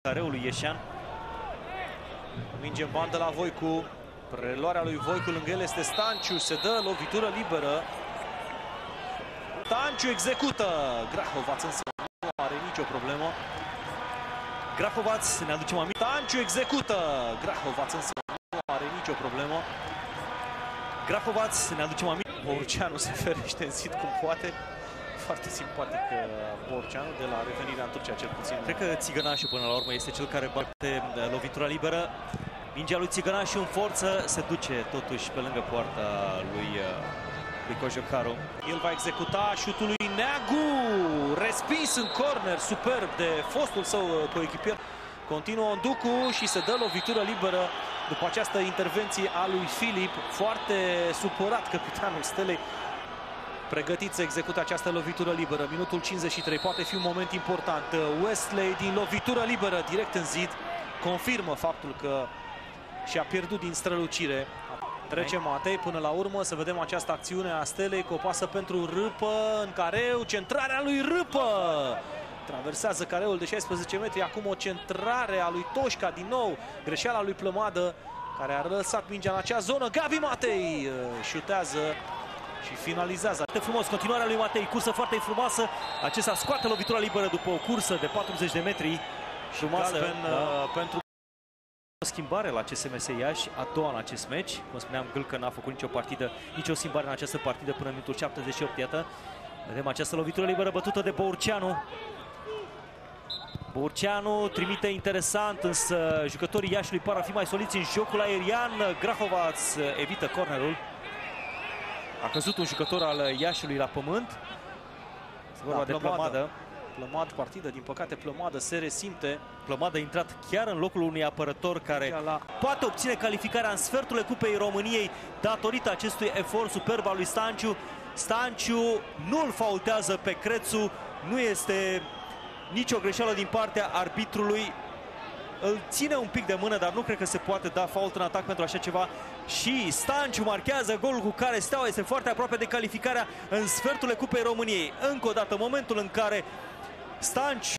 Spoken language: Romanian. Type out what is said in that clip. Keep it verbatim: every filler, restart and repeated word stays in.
Careului Ieșean. Minge în bandă la Voicu. Preluarea lui Voicu, lângă el este Stanciu. Se dă lovitură liberă. Stanciu execută. Grahovaț însă nu are nicio problemă. Grahovaț, ne aducem aminte. Stanciu execută. Grahovaț însă nu are nicio problemă. Grahovaț, ne aducem aminte. Borceanu se ferește în zid cum poate. Foarte simpatic Borceanu de la revenirea în Turcia, cel puțin. Cred că Țigănașu până la urmă este cel care bate lovitura liberă. Mingea lui Țigănașu în forță se duce totuși pe lângă poarta lui, lui Cojocaru. El va executa șutul lui Neagu, respins în corner, superb de fostul său coechipier. Continuă Onducu și se dă lovitură liberă după această intervenție a lui Filip. Foarte supărat capitanul Stelei. Pregătit să execute această lovitură liberă. Minutul cincizeci și trei, poate fi un moment important. Wesley din lovitură liberă, direct în zid, confirmă faptul că și-a pierdut din strălucire. Trece Matei până la urmă, să vedem această acțiune a Stelei cu o pasă pentru Râpă în careu, centrarea lui Râpă! Traversează careul de șaisprezece metri, acum o centrare a lui Toșca din nou, greșeala lui Plămadă, care a lăsat mingea în acea zonă. Gabi Matei șutează și finalizează. Foarte frumos, continuarea lui Matei, cursă foarte frumoasă. Acesta scoate lovitura liberă după o cursă de patruzeci de metri. Frumoasă, galben, da. pentru O schimbare la C S M S Iași, a doua în acest meci. Cum spuneam, Gâlcă n-a făcut nicio partidă, nicio schimbare în această partidă până în minutul șaptezeci și opt. Iată, vedem această lovitură liberă bătută de Borceanu. Borceanu trimite interesant, însă jucătorii Iașului par a fi mai soliți în jocul aerian. Grahovaț evită cornerul. A căzut un jucător al Iașului la pământ. Se vorba da, de Plămadă. Plămad partidă, din păcate Plămadă se resimte. Plămadă a intrat chiar în locul unui apărător care la... poate obține calificarea în sfertul Cupei României datorită acestui efort superb al lui Stanciu. Stanciu nu-l faultează pe Crețu, nu este nicio greșeală din partea arbitrului. Îl ține un pic de mână, dar nu cred că se poate da fault în atac pentru așa ceva. Și Stanciu marchează golul cu care Steaua este foarte aproape de calificarea în sfertul Cupei României. Încă o dată, momentul în care Stanciu